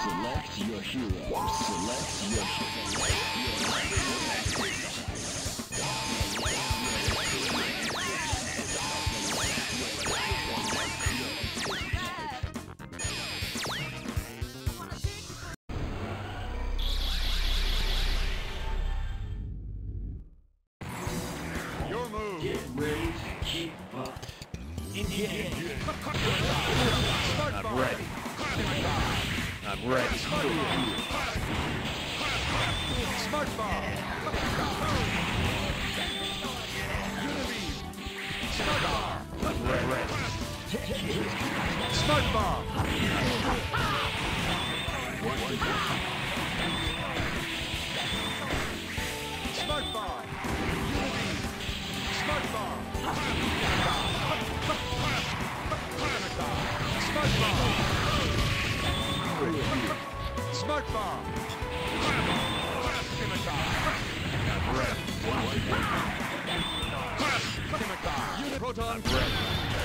Select your hero. Select your Your move. Get ready to kick butt. Engage. I'm ready. I'm ready. Smart bomb. Unibeam. Smart bomb. I'm ready. Smart bomb. Smart bomb. Unibeam. Smart bomb. Smart bomb. Smart bomb. I'm ready. Unit proton. I'm ready.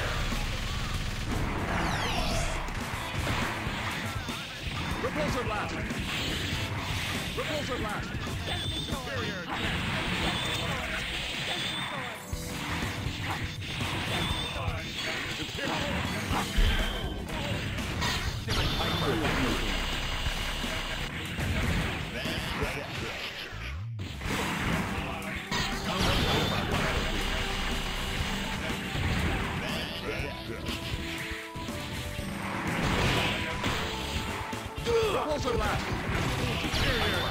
Repulsor blast. Repulsor blast. Superior. Repulsor blast. Superior.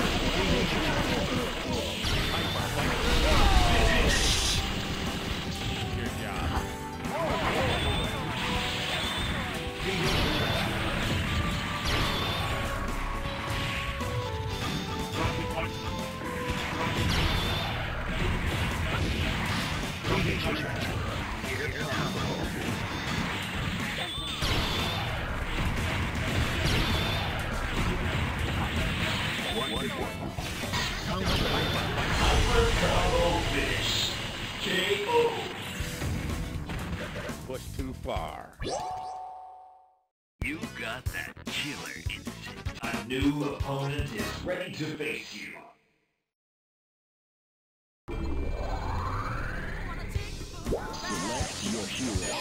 Good job. Combo finish. KO. Push too far. You got that killer instinct. A new opponent is ready to face you. Select your hero.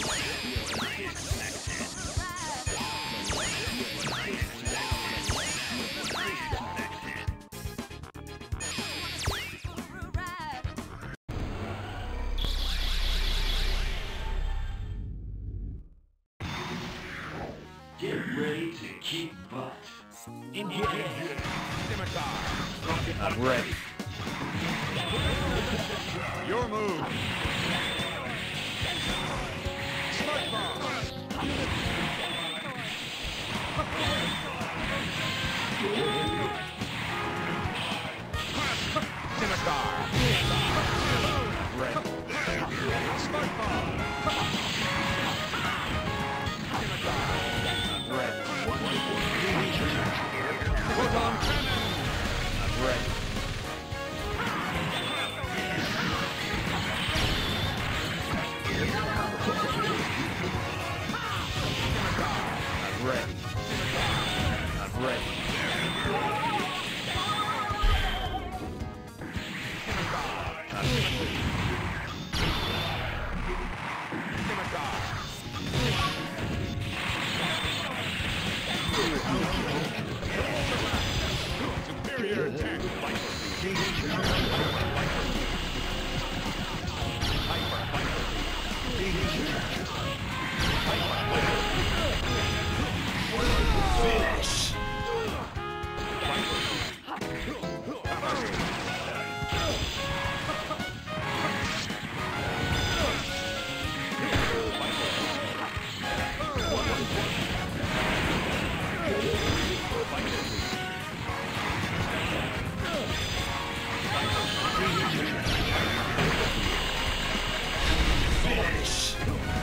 Get ready to kick butt. Engage. I'm ready. Your move. Smart bomb. Scimitar. Ready. Smart bomb. I'm ready. Proton cannon. I'm ready. I'm ready. I'm ready. Superior attack. Finish. Finish.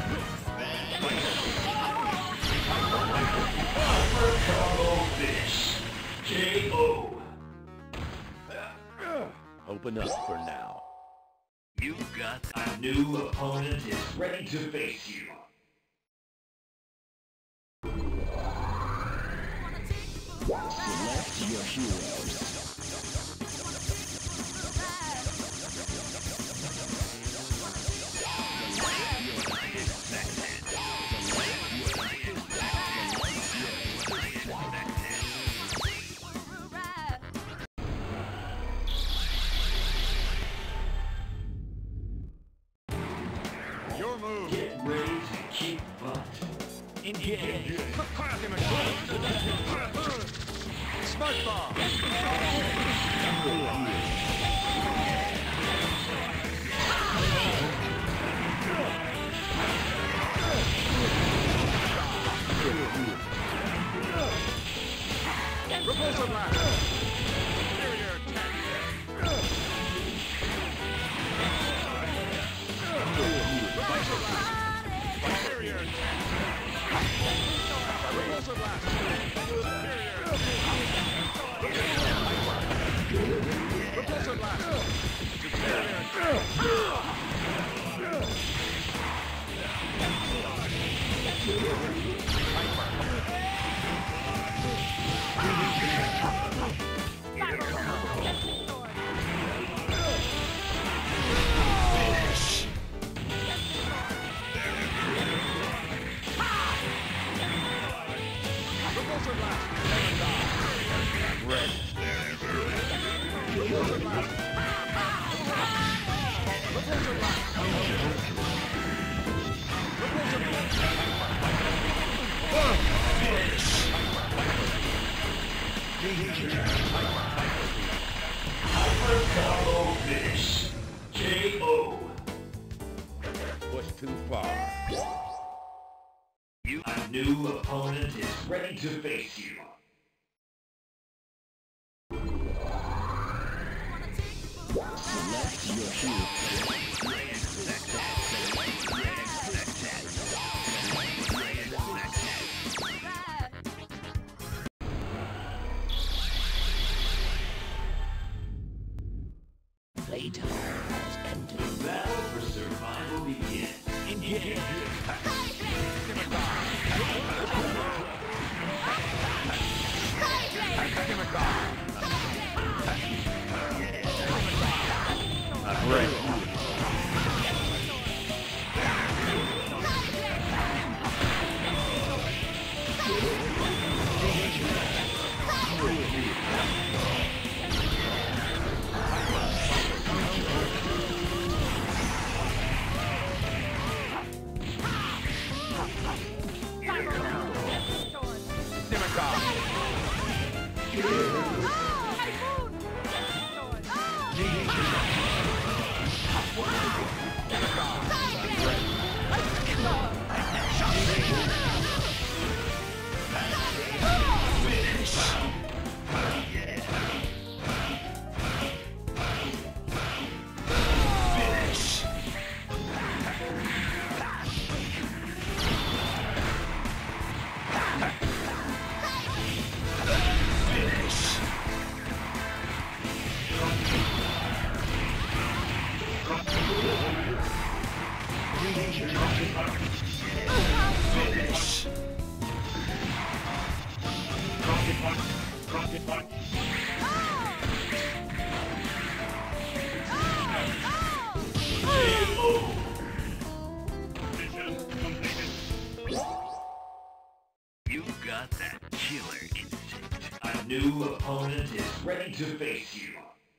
Combo finish. KO. Open up for now. You got a new opponent is ready to face you. Select your heroes. Your move. Get ready to kick butt. Engage. Smoke bomb. Repulsor blast. Superior attack. Repulsor blast. Superior attack. Repulsor blast. Superior attack. Repulsor blast. Superior Repulsor blast. Red. Repulsor blast. Repulsor blast. Repulsor blast. Hyper combo finish. KO. Push too far. A new opponent is ready to face you. Select your hero. Playtime has ended. The battle for survival begins. Engage. I'm ready. You got that killer instinct. A new opponent is ready to face you.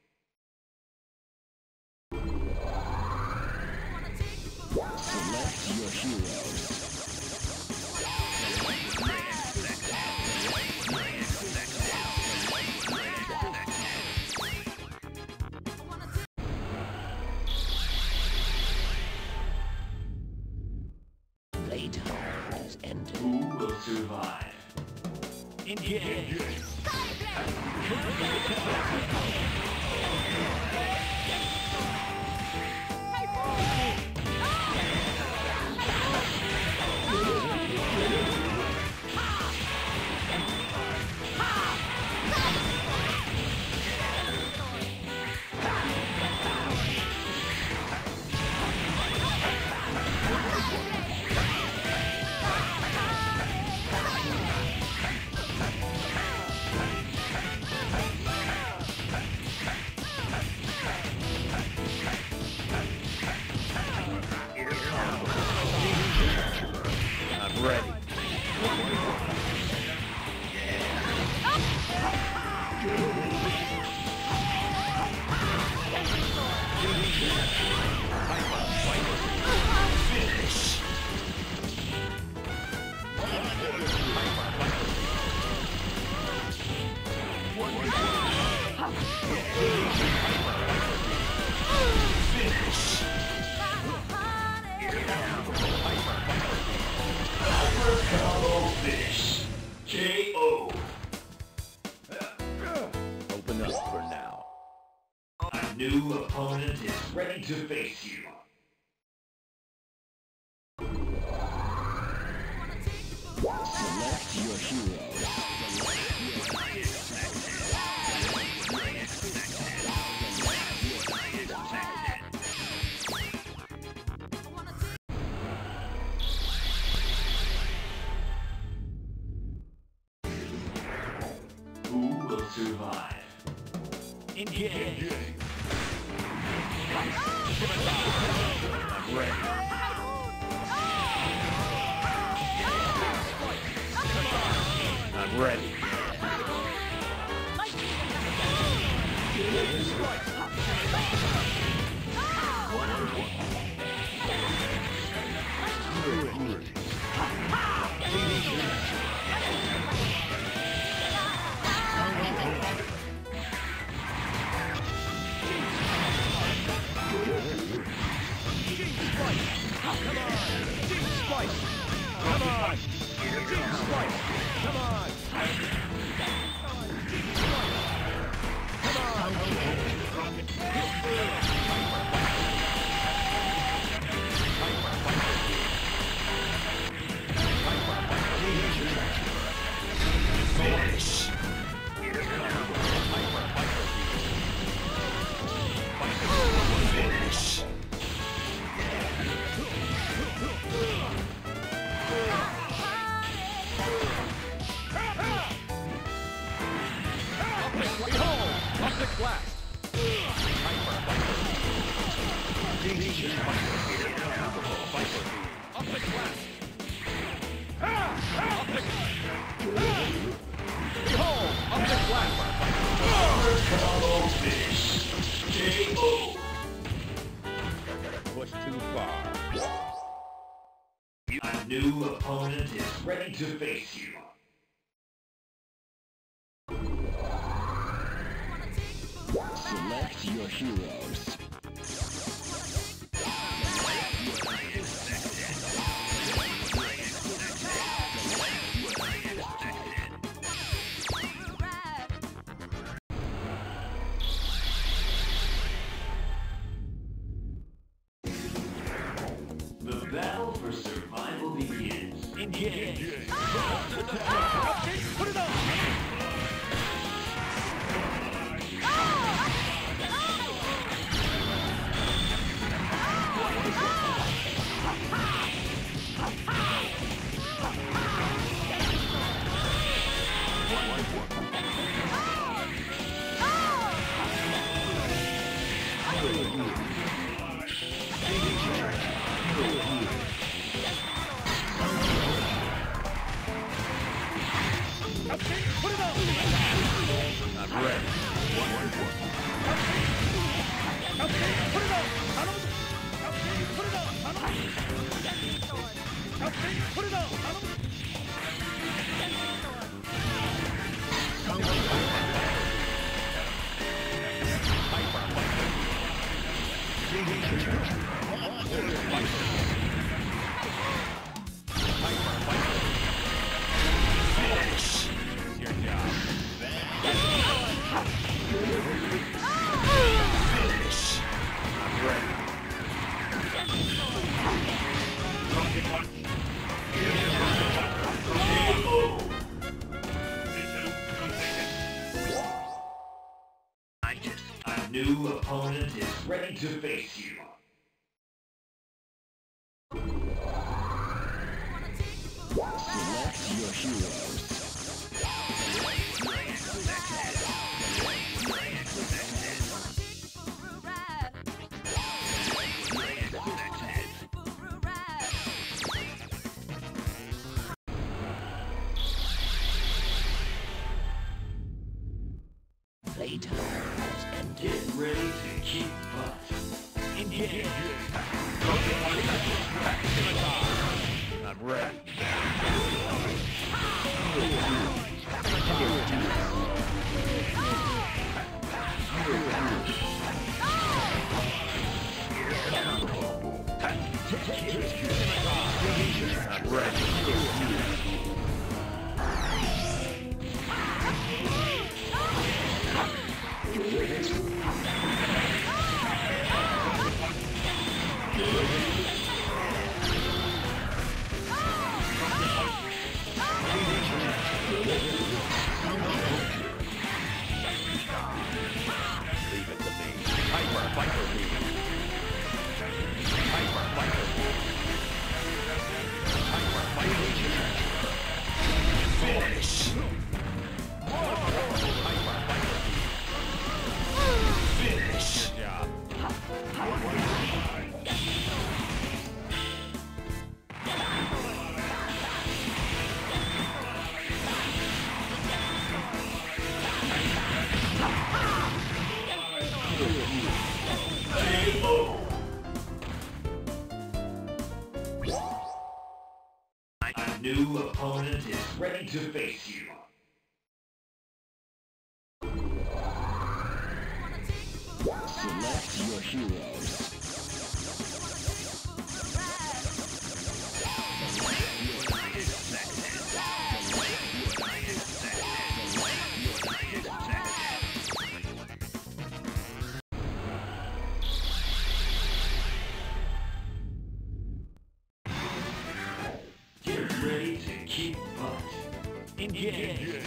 Select your heroes. Playtime has ended. Who will survive? Engage. Combo finish. KO. Open up for now. A new opponent is ready to face you. Select your heroes. Who will survive? Engage. I'm ready. I'm ready. Combo finish. KO. Push too far. A new opponent is ready to face you. Select your heroes. The battle for survival begins. Engage. I'm ready. Your job. I'm ready. A new opponent is ready to face you. Select your heroes. Daytime has ended. Get ready to kick butt. Engage. I'm ready. I'm ready. Leave it to me. Hyper Fighter Beam. Hyper Fighter Beam. Hyper Fighter Beam. Finish. Hyper Fighter Beam. Finish. Good job. A new opponent is ready to face you. Select your heroes. Get ready to kick butt. Engage.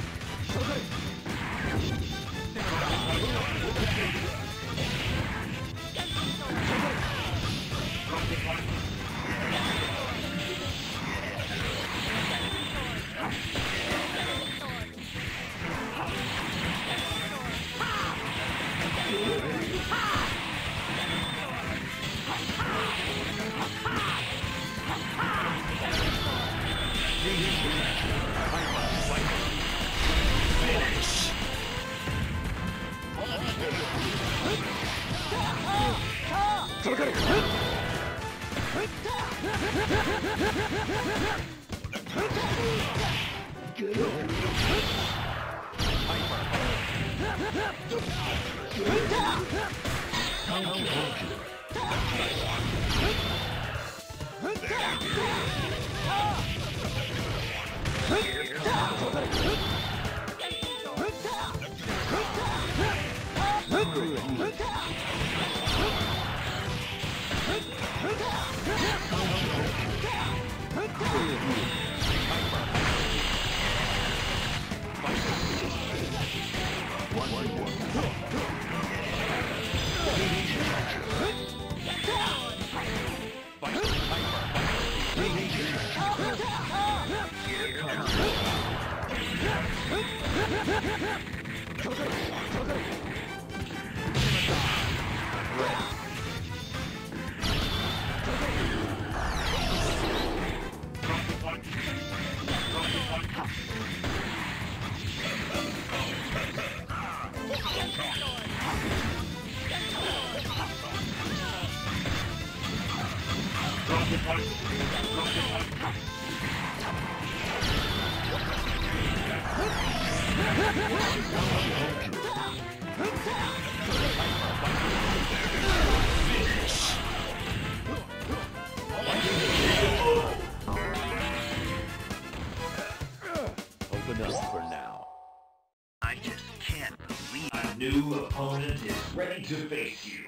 Open up for now. I just can't believe a new opponent is ready to face you.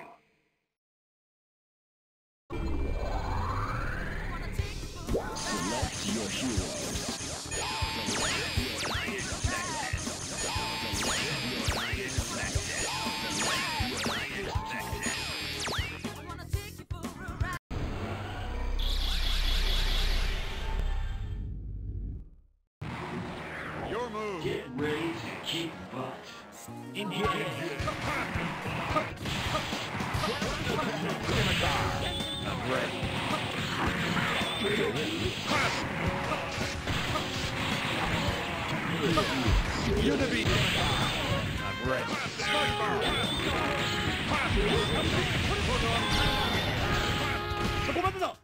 Select your heroes. Your move. Get ready to kick butt. Engage. I'm ready. Unity. I'm 고맙다.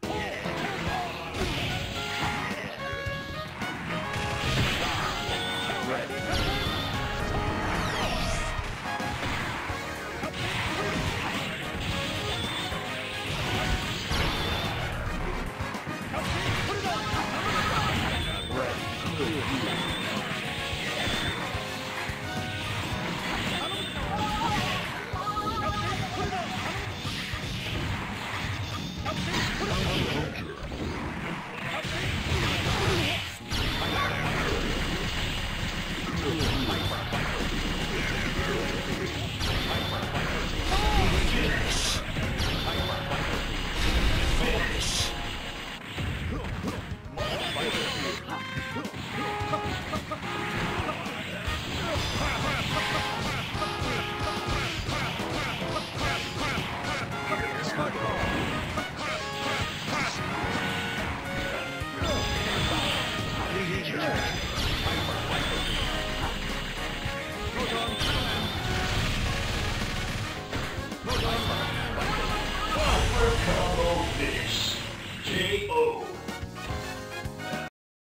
Ready.